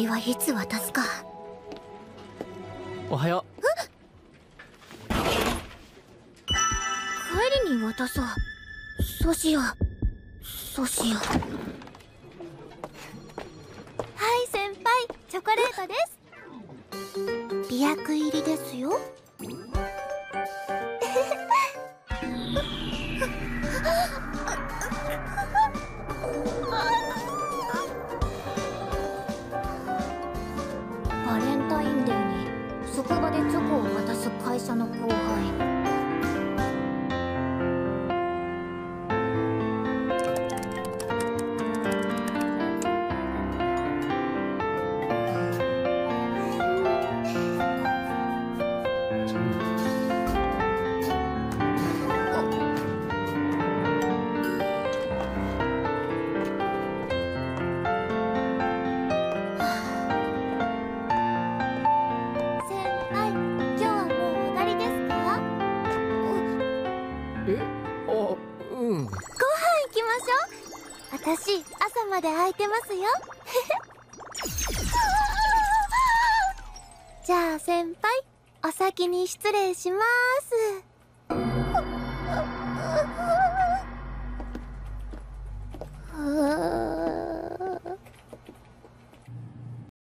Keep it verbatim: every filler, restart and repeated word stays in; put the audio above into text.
代はいつ渡すか。 おはよう。 帰りに渡そう。そうしよう。そうしよう。はい先輩、チョコレートです。媚薬入りですよ。バレンタインデーに職場でチョコを渡す会社の後輩。私、朝まで空いてますよ。じゃあ先輩、お先に失礼します。うー